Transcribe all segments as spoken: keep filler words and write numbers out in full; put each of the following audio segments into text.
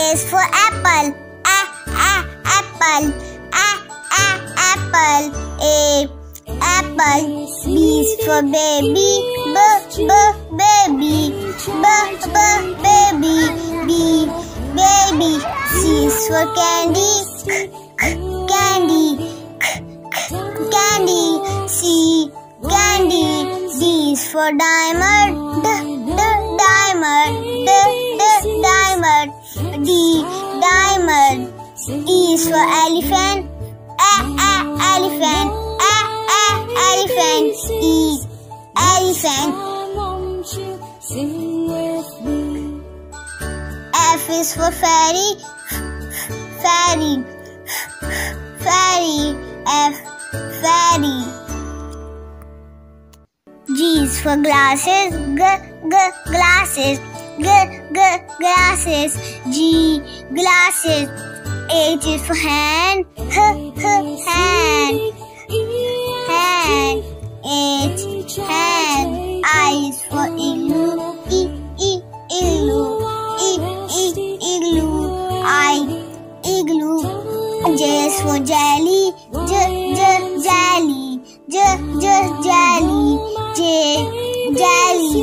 is for apple. A, a, apple. A, a, apple. A, apple. B is for baby. B, b, baby. B, b, baby. B, baby. C is for candy. K, candy. K, k, candy. C, candy. D is for diamond. D, d, diamond. D, d, diamond. D, diamond. E is for elephant. A, a, elephant. A, a, elephant. E, elephant. F is for fairy. Fairy. Fairy. F, fairy. G is for glasses. G, g, glasses. G, g, glasses. G, glasses. H is for hand. H, h, hand. Hand. H, hand. I is for igloo. I, I, igloo. I, I, igloo. I, igloo. J is for jelly. J, j, jelly. J, j, jelly. J, jelly.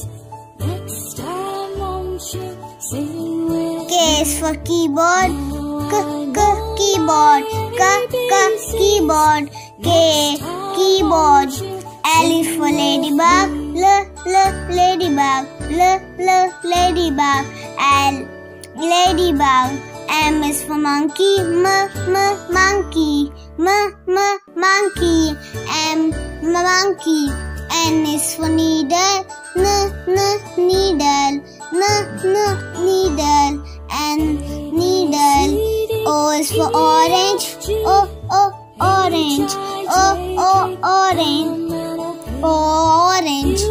K is for keyboard. K, k, keyboard. K, k, keyboard. K, keyboard. L is for ladybug. L, l, ladybug. L, l, ladybug. L, ladybug. M is for monkey. M, m, monkey. M, m, monkey. M, monkey. N is for needle. N, n, needle. N, n, needle. N, needle. O is for orange. O, o, orange. O, o, orange. Orange.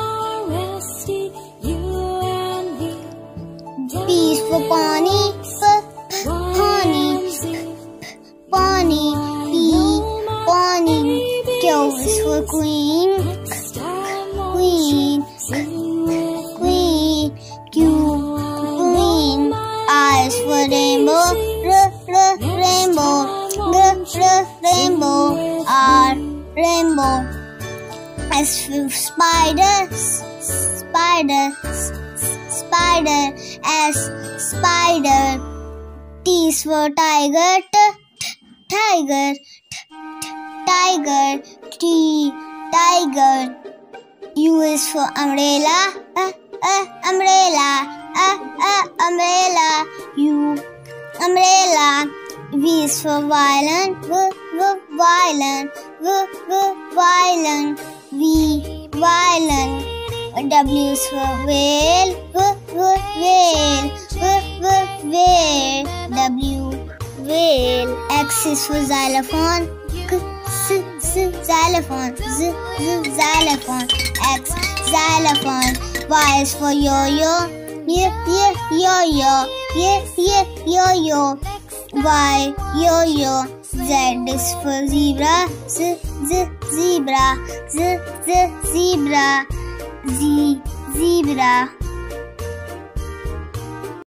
P is for pony. P, pony. Pony. P, pony. Q is for queen. Queen. Queen. Q, queen. R is for rainbow. R, r, rainbow. R, r, rainbow. R, rainbow. S for spider. Spider. Spider. S, spider. T is for tiger. T, tiger. Tiger. T, tiger. U is for umbrella. Uh, uh, umbrella. Uh, uh, umbrella. U, umbrella. V is for violin. V, v, violin. V, v, violin. V, violin. W is for whale. V, v, whale. V, v, whale. W, whale. X is for xylophone. K, s, s, xylophone. Z, z, xylophone. X, xylophone. Y is for yo-yo. Y, y, yo-yo. Y, y, yo-yo. Y, yo-yo. Z is for zebra. Z, z, zebra. Z, z, zebra. Z, zebra.